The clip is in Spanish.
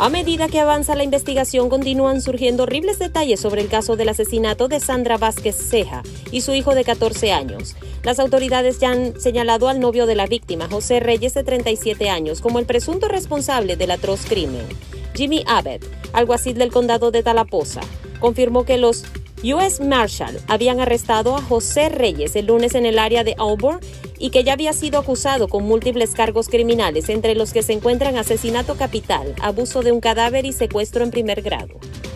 A medida que avanza la investigación, continúan surgiendo horribles detalles sobre el caso del asesinato de Sandra Vázquez Ceja y su hijo de 14 años. Las autoridades ya han señalado al novio de la víctima, José Reyes, de 37 años, como el presunto responsable del atroz crimen. Jimmy Abbott, alguacil del condado de Talapoza, confirmó que los U.S. Marshal habían arrestado a José Reyes el lunes en el área de Auburn y que ya había sido acusado con múltiples cargos criminales, entre los que se encuentran asesinato capital, abuso de un cadáver y secuestro en primer grado.